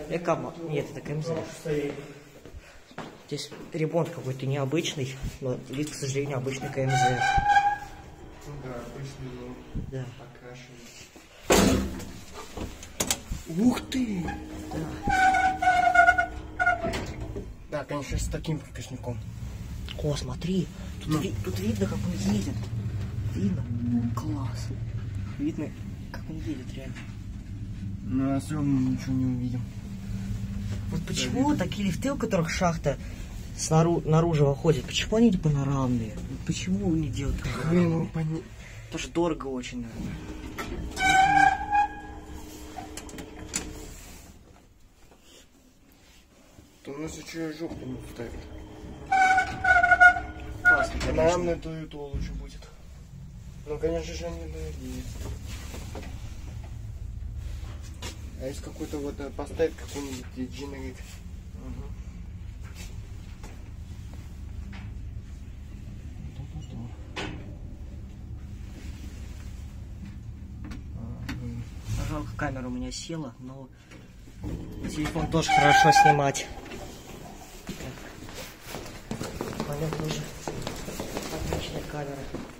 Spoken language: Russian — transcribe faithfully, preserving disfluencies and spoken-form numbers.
Экома. Нет, это КМЗ. Здесь ремонт какой-то необычный, но вид, к сожалению, обычный КМЗ. Ну да, обычный, но да. покрашенный. Ух ты! Да. Да, конечно, с таким показником. О, смотри, тут, ну. ви тут видно, как он едет. Видно? Класс. Видно, как он едет реально. Ну, а все равно ничего не увидим. Вот почему да, такие лифты, у которых шахта снаружи, наружу выходит, почему они не панорамные? Вот почему не делают панорамные? Пони... Это же дорого очень, наверное. То у нас еще и жопу не ставят. Классно, конечно. Панорамная, то и то лучше будет. Ну, конечно же, они дорогие. А если какой-то вот поставить какой-нибудь дженерик. Угу. Жалко, камера у меня села, но телефон тоже хорошо снимать. Так. У меня тоже отличная камера.